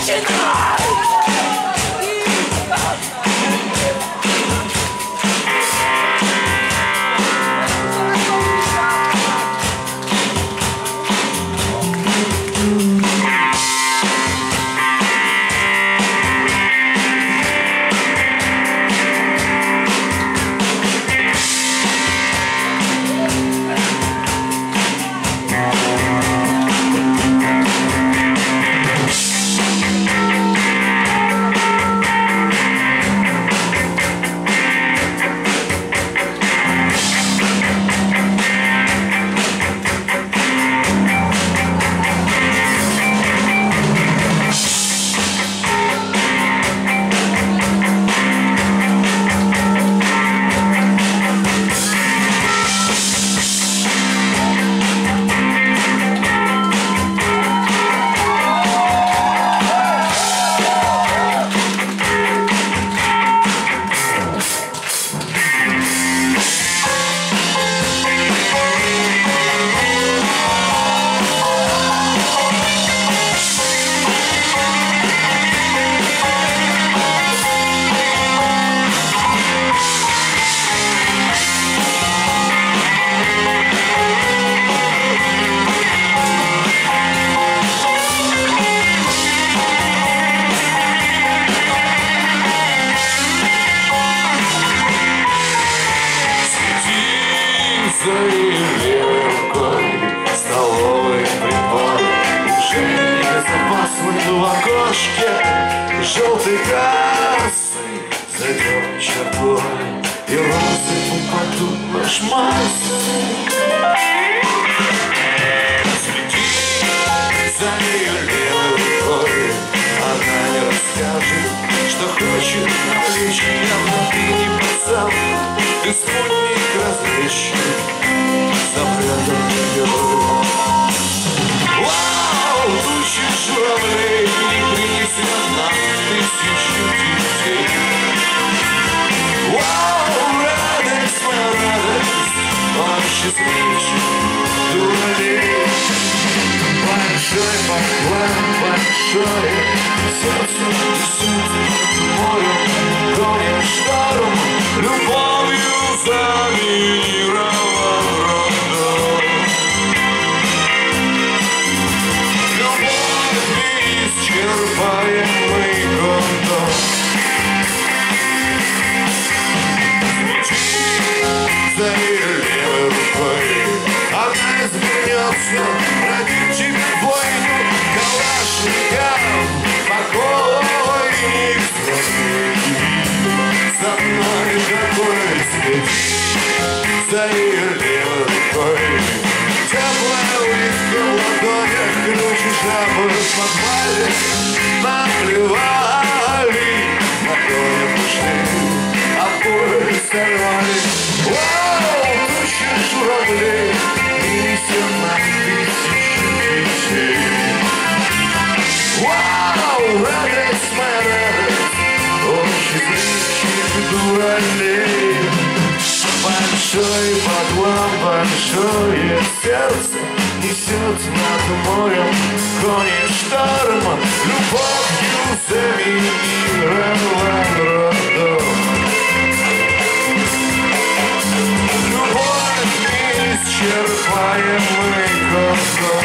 В окошке желтой кассы зайдет чертой, и розы упадут в наш массы. Следи за нее левой рукой, она не расскажет, что хочет на плечи. Явно ты не пацан, ты спутник различный, запрятан герой. Тучи журавлей принесет нам тысячу детей. Вау, радость, моя радость, он счастливчик дуралей. Большой поклон, большое сердце несет морем, гоним шторм, любовью заминирован родом. Черпаемый кондом. За ее левой рукой она извернется, родит тебе войну калашником. Покойник за мной такой следи. За ее левой рукой теплая улитка в ладонях, ключ и жабы в подвале наплевали, на поле пошли, а пули сорвали. Вау, тучи журавлей принесет нам тысячу детей. Вау, радость, моя радость, он счастливчик дуралей. Большой поклон, большое сердце несет над морем кони шторма, любовью заминирован родом. Любовь неисчерпаемый кондом.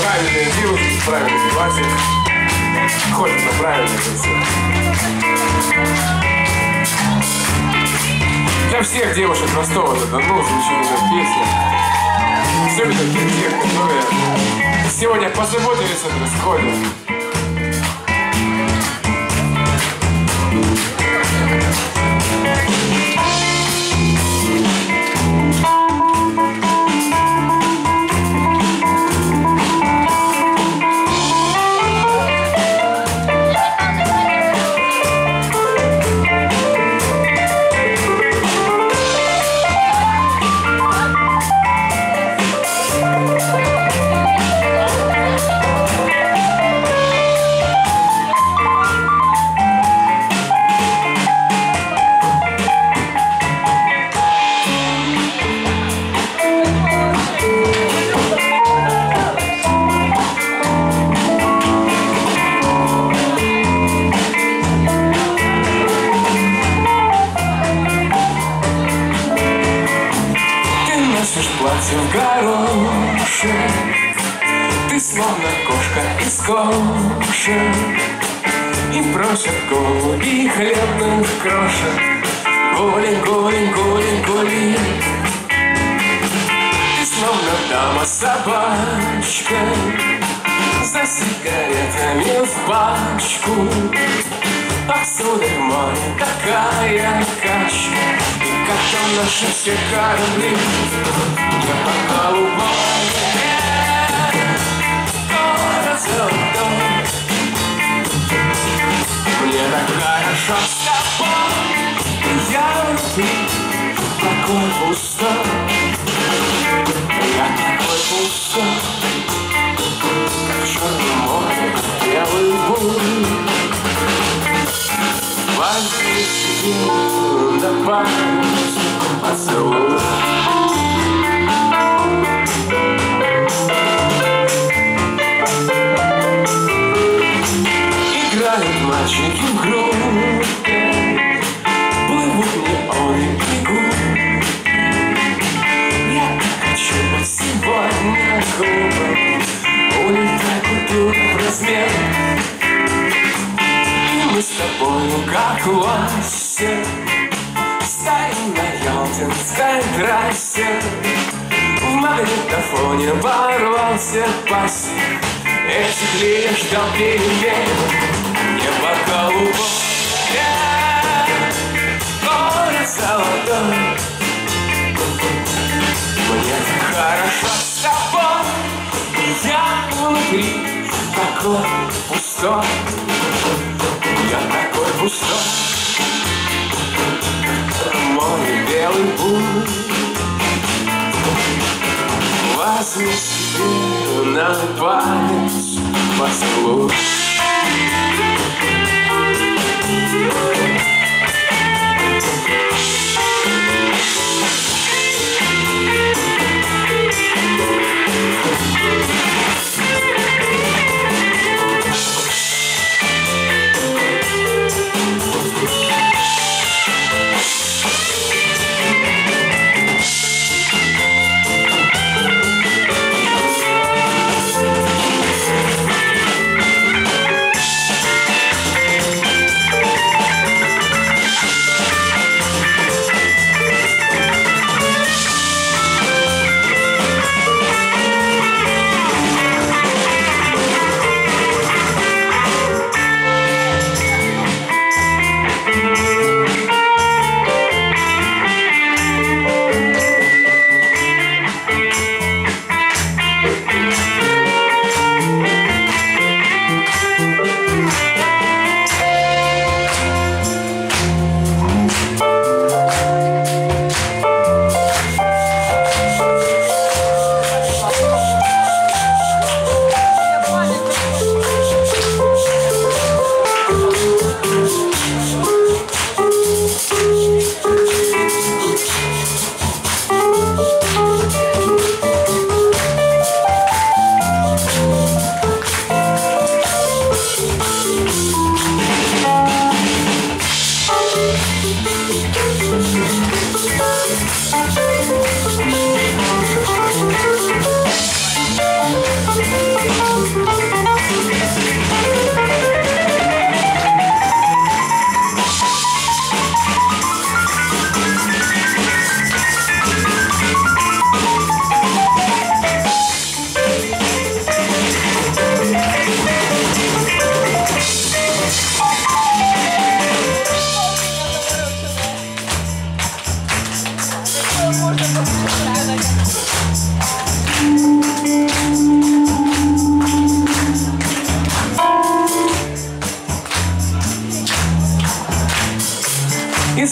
правильные девушки с правильным платьем ходят на правильный концерт. Для всех девушек Ростова-на-Дону звучит эта песня. Особенно для тех, которые сегодня позаботились о дресс-коде. Платье в горошек, ты словно кошка из кошек, и просят голуби хлебных крошек. Гулин, гулин, гулин, гулин. Ты словно дама-собачка, за сигаретами в пачку. Ах, сударь мой, такая качка, и как там наши все корабли. Я по голубой, город золотой. Мне так хорошо с тобой, я внутри такой пустой. Я такой пустой, как черное море, белый бурь. Возьми себе на память поцелуй. Играют мальчики в группе, плывут неоны в бегу. Я так хочу быть сегодня глупым, улетай культуру в размер. Мы с тобою как в ласе стоим на Ялтинской трассе. В магнитофоне ворвался пасек, этих лишь ждал перемен. Небо голубое, город золотой. Мне так хорошо с тобой, я внутри такой пустой. Я такой пустой, мой белый путь. Возьми себе на память поцелуй.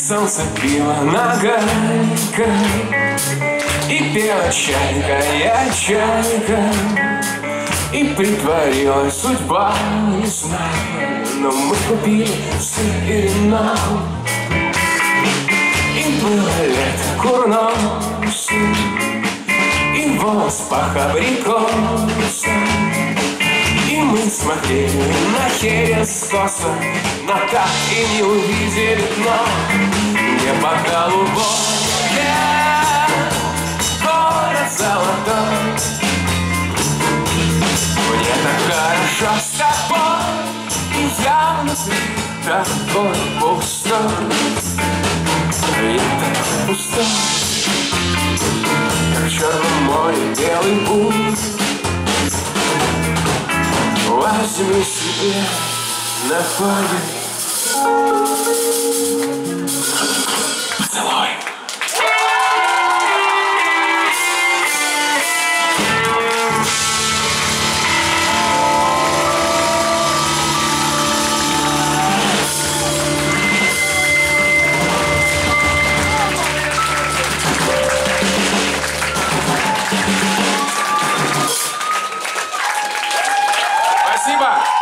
солнце пило на гайка, и пела чайка, я чайка, и притворилась судьба, не знаю, но мы купили сыр и вино. И было лето курноса, и волос пах абрикоса, и мы смотрели на херес косо, но так и не увидели дно. Небо голубое, город золотой. Мне так хорошо с тобой, и я внутри такой пустой. Я так пустой, как в Черном море белый путь. Возьми себе на память поцелуй. Спасибо.